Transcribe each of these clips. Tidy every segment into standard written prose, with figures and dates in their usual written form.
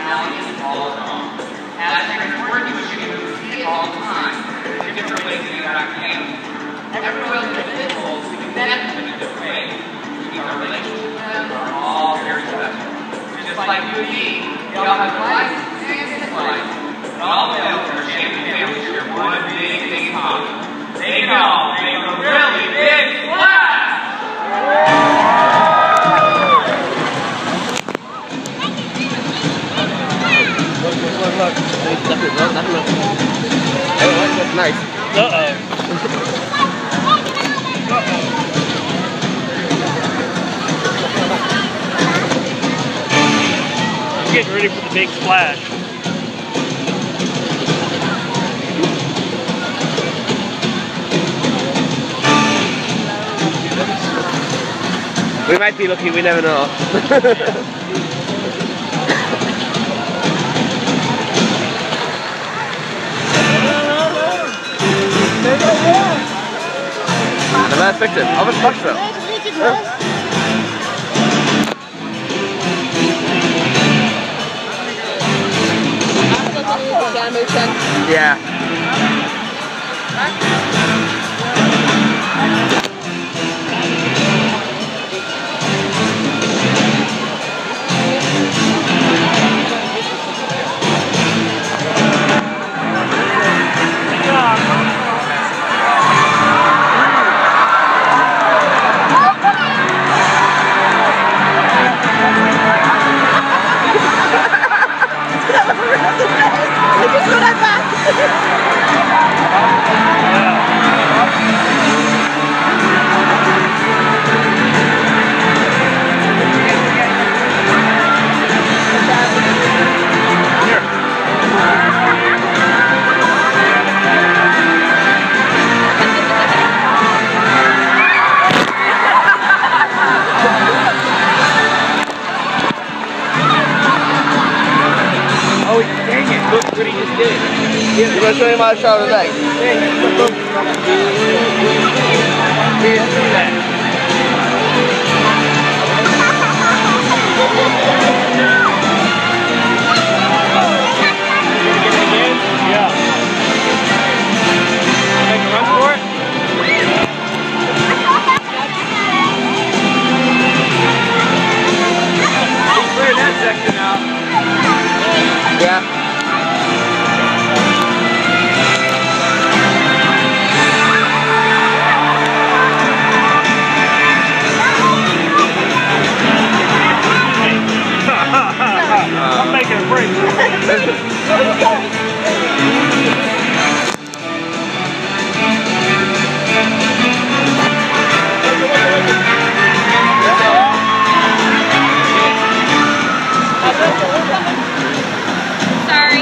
elegant all along. As they record you, you can see it all the time. There's different ways to do that game. Every one of the individuals we connect in a different way. Our relationships with them are all very special. Just like you and me, we all have lives and dislikes. But all the members of our Champion family share one big thing in common. They can all make a really big splash! Look. That's nice. I'm getting ready for the big splash. We might be lucky, we never know. The last victim of a splash film. Yeah. You want to show him how to shower the leg? Yeah. Make a run for it? Clear that section out. Yeah. I'm making a break. Sorry.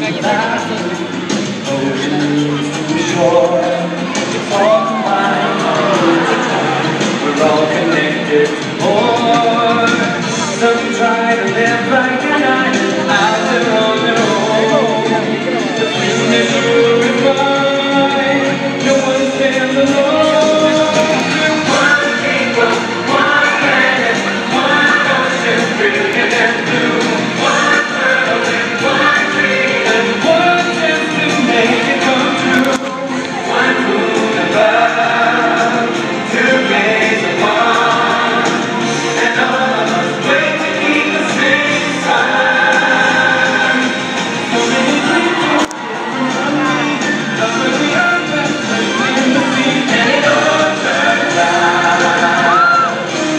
We're all connected to more. Some try to live like an island out there on their own. The future will be fine. No one stands alone. One people, one planet, one ocean, brilliant and blue. One world and one dream, and one chance to make it come true. One moon above, two days apart, and all of us wait to keep the same time. So many people from me, love where we are, best friends in the sea, and it all turns out.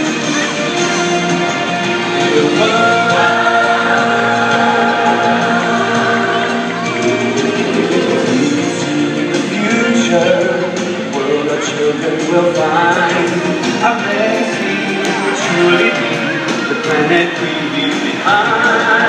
The future world our children will find. Our legacy will surely be the planet we leave behind.